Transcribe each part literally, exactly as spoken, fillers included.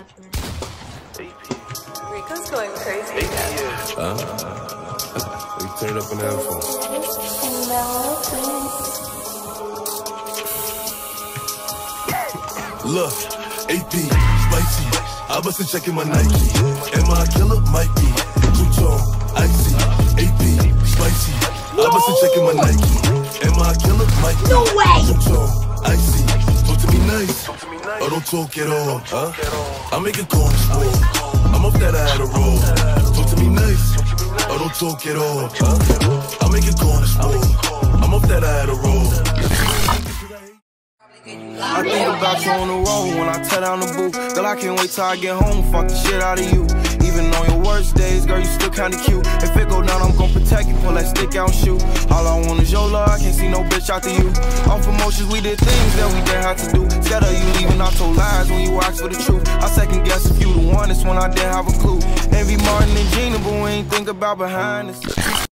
Rico's going crazy again. Huh? We turn it up an alpha. Look, A P, spicy. I wasn't checking my Nike. Am I a killer? Might be. Two-tone, icy. A P, spicy. I wasn't checking my Nike. Am I a killer? Might be. No way! Two-tone, icy. Talk to me nice. Or don't talk at all, huh? I make it go on slow. I'm off that I had a roll. Talk to me nice. Or don't talk at all, huh? I make it go on slow. I'm off that I had a roll. I think about you on the road when I tear down the booth. Girl, I can't wait till I get home and fuck the shit out of you. Even on your worst days, girl, you still kinda cute. If it go down, I'm gon' protect you, pull that stick out and shoot. All I want is your love, I can't see no bitch after you. Off emotions, we did things that we didn't have to do. Scared of you leaving, I told lies when you asked for the truth. I second guess if you the one, it's when I didn't have a clue. Envy Martin and Gina, but we ain't think about behind us.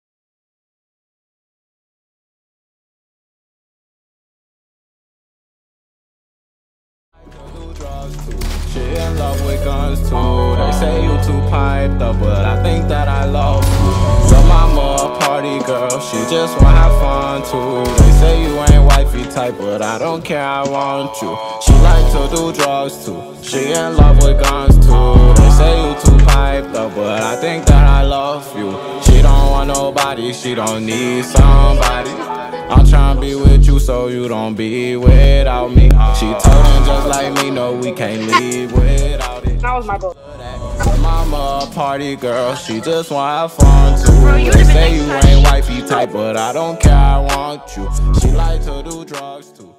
She in love with guns too. They say you too piped up, but I think that I love you. Your mama a party girl, she just wanna have fun too. They say you ain't wifey type, but I don't care, I want you. She like to do drugs too. She in love with guns too. They say you too piped up, but I think that I love you. She don't want nobody, she don't need somebody. I'm tryna be with you so you don't be without me. She told him just like me, no, we can't leave without it. That was my goal. Mama a party girl, she just wanna have fun too. They say you ain't wifey type, but I don't care, I want you. She like to do drugs too.